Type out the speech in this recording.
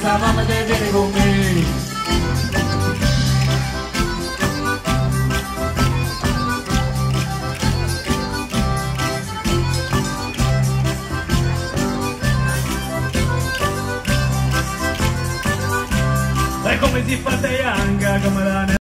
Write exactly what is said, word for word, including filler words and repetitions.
la mamma che viene con me. E come si fa te anche come la